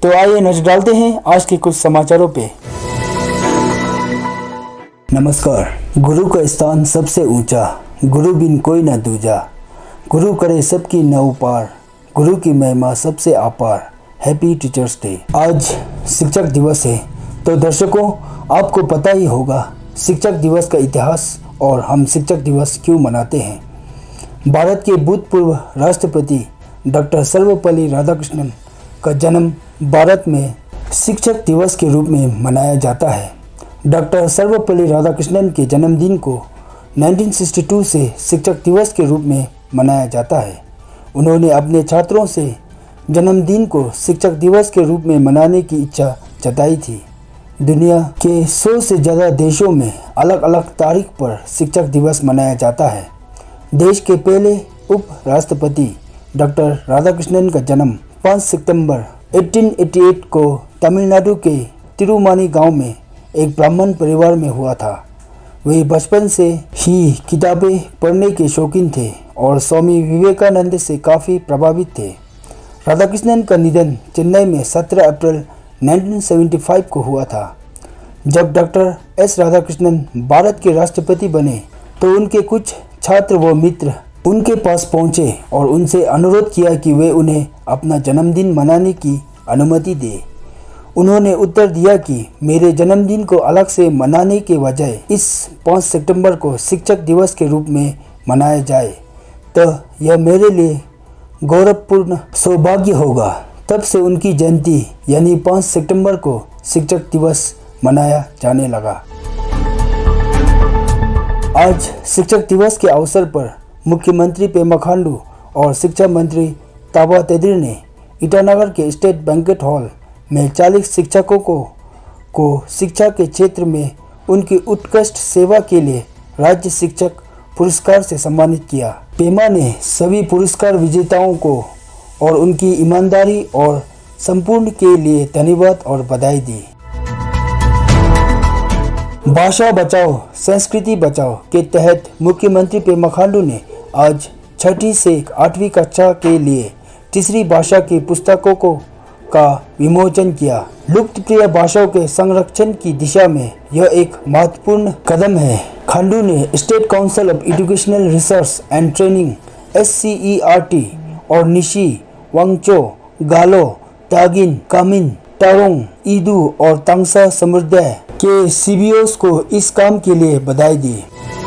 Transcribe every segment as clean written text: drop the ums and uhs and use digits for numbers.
तो आइए नजर डालते हैं आज के कुछ समाचारों पे। नमस्कार। गुरु का स्थान सबसे ऊंचा, गुरु बिन कोई न दूजा, गुरु करे सबकी न उपार, गुरु की महिमा सबसे अपार। Happy teachers day. आज शिक्षक दिवस है, तो दर्शकों आपको पता ही होगा शिक्षक दिवस का इतिहास और हम शिक्षक दिवस क्यों मनाते हैं। भारत के भूतपूर्व राष्ट्रपति डॉक्टर सर्वपल्ली राधाकृष्णन का जन्म भारत में शिक्षक दिवस के रूप में मनाया जाता है। डॉक्टर सर्वपल्ली राधाकृष्णन के जन्मदिन को 1962 से शिक्षक दिवस के रूप में मनाया जाता है। उन्होंने अपने छात्रों से जन्मदिन को शिक्षक दिवस के रूप में मनाने की इच्छा जताई थी। दुनिया के 100 से ज़्यादा देशों में अलग अलग तारीख पर शिक्षक दिवस मनाया जाता है। देश के पहले उप राष्ट्रपति डॉक्टर राधाकृष्णन का जन्म 5 सितंबर 1888 को तमिलनाडु के तिरुमानी गांव में एक ब्राह्मण परिवार में हुआ था। वे बचपन से ही किताबें पढ़ने के शौकीन थे और स्वामी विवेकानंद से काफ़ी प्रभावित थे। राधाकृष्णन का निधन चेन्नई में 17 अप्रैल 1975 को हुआ था। जब डॉक्टर एस राधाकृष्णन भारत के राष्ट्रपति बने तो उनके कुछ छात्र व मित्र उनके पास पहुंचे और उनसे अनुरोध किया कि वे उन्हें अपना जन्मदिन मनाने की अनुमति दें। उन्होंने उत्तर दिया कि मेरे जन्मदिन को अलग से मनाने के बजाय इस 5 सितंबर को शिक्षक दिवस के रूप में मनाया जाए तो यह मेरे लिए गौरवपूर्ण सौभाग्य होगा। तब से उनकी जयंती यानी 5 सितंबर को शिक्षक दिवस मनाया जाने लगा। आज शिक्षक दिवस के अवसर पर मुख्यमंत्री पेमा खांडू और शिक्षा मंत्री ताबा तेदिर ने ईटानगर के स्टेट बैंक्वेट हॉल में 40 शिक्षकों को शिक्षा के क्षेत्र में उनकी उत्कृष्ट सेवा के लिए राज्य शिक्षक पुरस्कार से सम्मानित किया। पेमा ने सभी पुरस्कार विजेताओं को और उनकी ईमानदारी और संपूर्ण के लिए धन्यवाद और बधाई दी। भाषा बचाओ संस्कृति बचाओ के तहत मुख्यमंत्री पेमा खांडू ने आज 6ठी से 8वीं कक्षा के लिए तीसरी भाषा की पुस्तकों का विमोचन किया। लुप्तप्राय भाषाओं के संरक्षण की दिशा में यह एक महत्वपूर्ण कदम है। खांडू ने state council of educational research and training SCERT और निशी, वांगचो, गालो, तागिन, कामिन, टारोंग, ईदू और तांगसा समुदाय के CBOs को इस काम के लिए बधाई दी।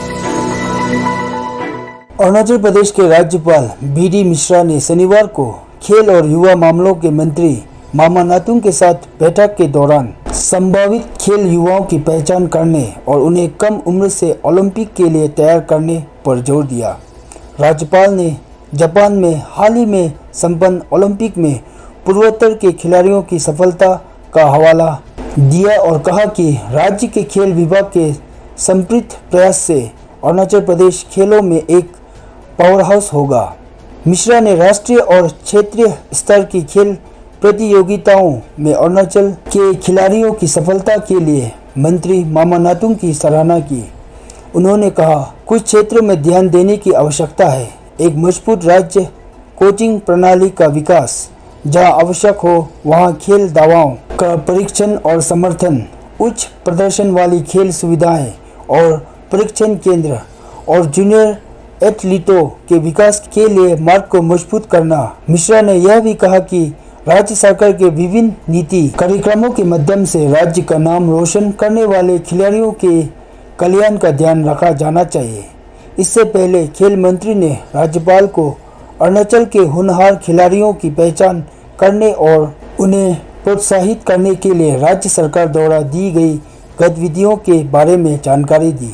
अरुणाचल प्रदेश के राज्यपाल BD मिश्रा ने शनिवार को खेल और युवा मामलों के मंत्री मामा नातुंग के साथ बैठक के दौरान संभावित खेल युवाओं की पहचान करने और उन्हें कम उम्र से ओलंपिक के लिए तैयार करने पर जोर दिया। राज्यपाल ने जापान में हाल ही में संपन्न ओलंपिक में पूर्वोत्तर के खिलाड़ियों की सफलता का हवाला दिया और कहा कि राज्य के खेल विभाग के समर्पित प्रयास से अरुणाचल प्रदेश खेलों में एक पावरहाउस होगा। मिश्रा ने राष्ट्रीय और क्षेत्रीय स्तर की खेल प्रतियोगिताओं में अरुणाचल के खिलाड़ियों की सफलता के लिए मंत्री मामा नातुंग की सराहना की। उन्होंने कहा, कुछ क्षेत्रों में ध्यान देने की आवश्यकता है। एक मजबूत राज्य कोचिंग प्रणाली का विकास, जहां आवश्यक हो वहां खेल दावाओं का परीक्षण और समर्थन, उच्च प्रदर्शन वाली खेल सुविधाएं और परीक्षण केंद्र और जूनियर एथलीटों के विकास के लिए मार्ग को मजबूत करना। मिश्रा ने यह भी कहा कि राज्य सरकार के विभिन्न नीति कार्यक्रमों के माध्यम से राज्य का नाम रोशन करने वाले खिलाड़ियों के कल्याण का ध्यान रखा जाना चाहिए। इससे पहले खेल मंत्री ने राज्यपाल को अरुणाचल के होनहार खिलाड़ियों की पहचान करने और उन्हें प्रोत्साहित करने के लिए राज्य सरकार द्वारा दी गई गतिविधियों के बारे में जानकारी दी।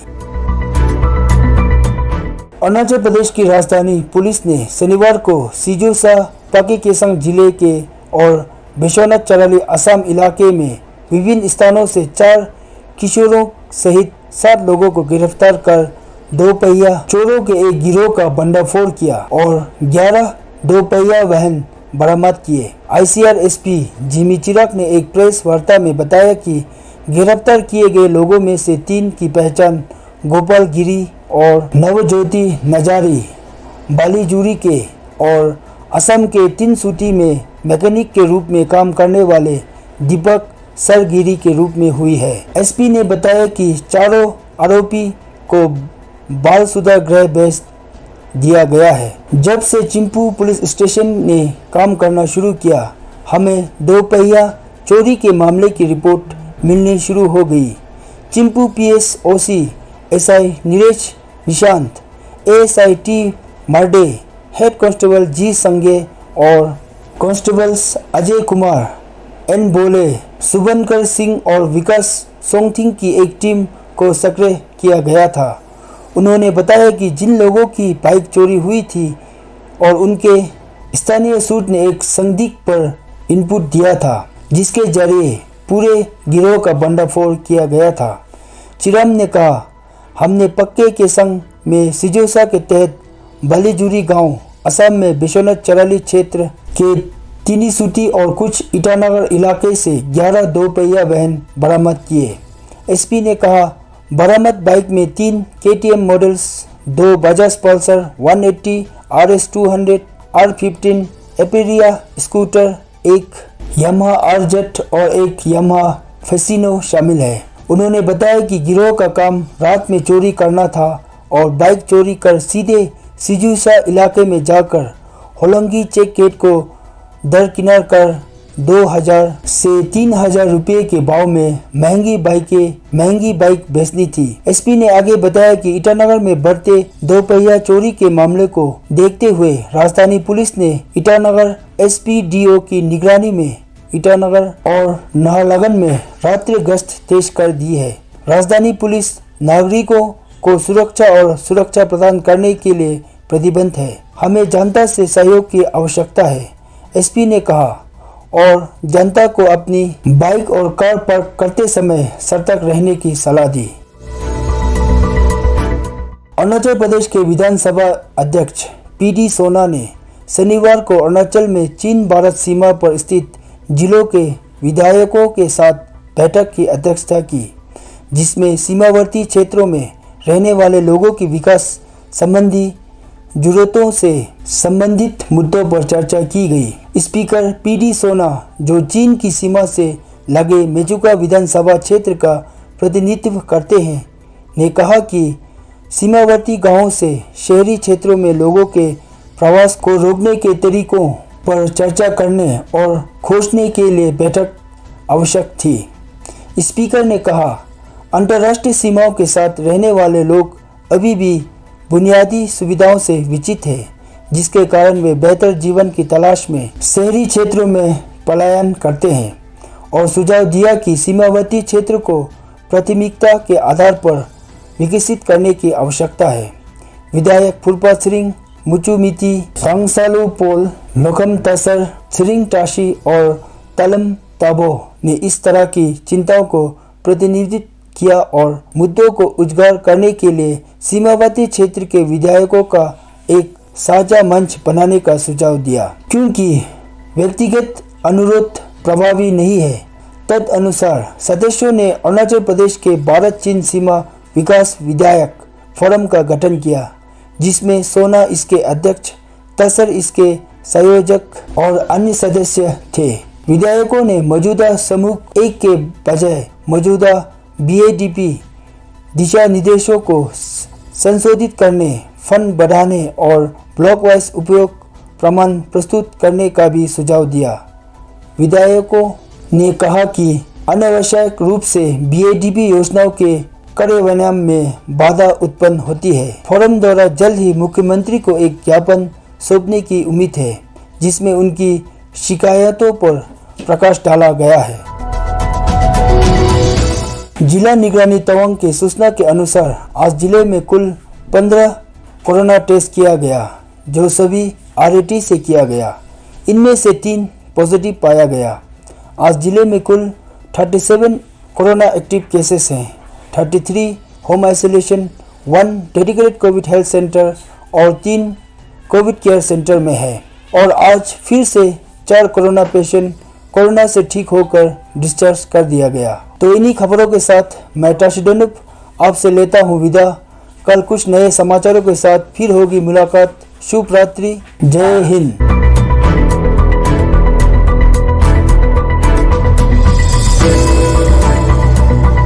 अरुणाचल प्रदेश की राजधानी पुलिस ने शनिवार को सिजोसा, पाके केसांग जिले के और बिश्वनाथ चराली असम इलाके में विभिन्न स्थानों से 4 किशोरों सहित 7 लोगों को गिरफ्तार कर 2 पहिया चोरों के एक गिरोह का भंडाफोड़ किया और 11 2 पहिया वाहन बरामद किए। ICR SP जिमी चिराग ने एक प्रेस वार्ता में बताया कि गिरफ्तार किए गए लोगों में से 3 की पहचान गोपाल गिरी और नवज्योति नजारी बालीजुरी के और असम के तिनसुकी में मैकेनिक के रूप में काम करने वाले दीपक सरगिरी के रूप में हुई है। एसपी ने बताया कि चारों आरोपी को बालसुधा गृह भेज दिया गया है। जब से चिंपू पुलिस स्टेशन ने काम करना शुरू किया, हमें दोपहिया चोरी के मामले की रिपोर्ट मिलनी शुरू हो गई। Chimpu PSOC SI Neeraj Nishant, ASI T Marde, head constable G Sange और कांस्टेबल्स अजय कुमार, एन बोले, सुबनकर सिंह और विकास सोंगथिंग की एक टीम को सक्रिय किया गया था। उन्होंने बताया कि जिन लोगों की बाइक चोरी हुई थी और उनके स्थानीय सूट ने एक संदिग्ध पर इनपुट दिया था, जिसके जरिए पूरे गिरोह का भंडाफोड़ किया गया था। चिराम ने कहा, हमने पक्के के संग में सिजोसा के तहत बालीजुरी गांव, असम में बिश्वनाथ चराली क्षेत्र के तिनीसुती और कुछ ईटानगर इलाके से 11 दोपहिया वाहन बरामद किए। एसपी ने कहा, बरामद बाइक में 3 KTM models, 2 Bajaj Pulsar 180, RS 200, R15 Aprilia scooter, एक यामाहा आरजेट और एक यामाहा फेसिनो शामिल है। उन्होंने बताया कि गिरोह का काम रात में चोरी करना था और बाइक चोरी कर सीधे सिजुसा इलाके में जाकर होलोंगी चेक गेट को दरकिनार कर 2000 से 3000 रुपये के भाव में महंगी बाइक बेचनी थी। एसपी ने आगे बताया कि ईटानगर में बढ़ते दोपहिया चोरी के मामले को देखते हुए राजधानी पुलिस ने ईटानगर एसपीडीओ की निगरानी में ईटानगर और नाहरलगुन में रात्रि गश्त तेज कर दी है। राजधानी पुलिस नागरिकों को सुरक्षा प्रदान करने के लिए प्रतिबद्ध है। हमें जनता से सहयोग की आवश्यकता है, एसपी ने कहा, और जनता को अपनी बाइक और कार पार्क करते समय सतर्क रहने की सलाह दी। अरुणाचल प्रदेश के विधानसभा अध्यक्ष पीडी सोना ने शनिवार को अरुणाचल में चीन भारत सीमा पर स्थित जिलों के विधायकों के साथ बैठक की अध्यक्षता की, जिसमें सीमावर्ती क्षेत्रों में रहने वाले लोगों की विकास संबंधी जरूरतों से संबंधित मुद्दों पर चर्चा की गई। स्पीकर पीडी सोना, जो चीन की सीमा से लगे मेचुका विधानसभा क्षेत्र का प्रतिनिधित्व करते हैं, ने कहा कि सीमावर्ती गांवों से शहरी क्षेत्रों में लोगों के प्रवास को रोकने के तरीकों पर चर्चा करने और खोजने के लिए बैठक आवश्यक थी। स्पीकर ने कहा, अंतर्राष्ट्रीय सीमाओं के साथ रहने वाले लोग अभी भी बुनियादी सुविधाओं से वंचित हैं, जिसके कारण वे बेहतर जीवन की तलाश में शहरी क्षेत्रों में पलायन करते हैं, और सुझाव दिया कि सीमावर्ती क्षेत्र को प्राथमिकता के आधार पर विकसित करने की आवश्यकता है। विधायक फुलपा सिरिंग, मुचु मिति, सांगसालू पोल, लोखम तसर, सिरिंग टाशी और तलम ताबो ने इस तरह की चिंताओं को प्रतिनिधित्व किया और मुद्दों को उजागर करने के लिए सीमावर्ती क्षेत्र के विधायकों का एक साझा मंच बनाने का सुझाव दिया। क्योंकि व्यक्तिगत अनुरोध प्रभावी नहीं है, तदनुसार सदस्यों ने अरुणाचल प्रदेश के भारत चीन सीमा विकास विधायक फोरम का गठन किया, जिसमें सोना इसके अध्यक्ष, तसर इसके संयोजक और अन्य सदस्य थे। विधायकों ने मौजूदा समूह 1 के बजाय मौजूदा बीएडीपी दिशा निर्देशों को संशोधित करने, फंड बढ़ाने और ब्लॉक वाइज उपयोग प्रमाण प्रस्तुत करने का भी सुझाव दिया। विधायकों ने कहा कि अनावश्यक रूप से बीएडीपी योजनाओं के कार्यान्वयन में बाधा उत्पन्न होती है। फोरम द्वारा जल्द ही मुख्यमंत्री को एक ज्ञापन सौंपने की उम्मीद है, जिसमें उनकी शिकायतों पर प्रकाश डाला गया है। जिला निगरानी तवांग के सूचना के अनुसार आज जिले में कुल 15 कोरोना टेस्ट किया गया, जो सभी आरएटी से किया गया। इनमें से 3 पॉजिटिव पाया गया। आज जिले में कुल 37 कोरोना एक्टिव केसेस हैं। 33 home isolation, 1 dedicated covid health centre और 3 कोविड केयर सेंटर में है। और आज फिर से 4 कोरोना पेशेंट कोरोना से ठीक होकर डिस्चार्ज कर दिया गया। तो इन्हीं खबरों के साथ मैं टाशिडोनुप आपसे लेता हूँ विदा। कल कुछ नए समाचारों के साथ फिर होगी मुलाकात। शुभ रात्रि, जय हिंद।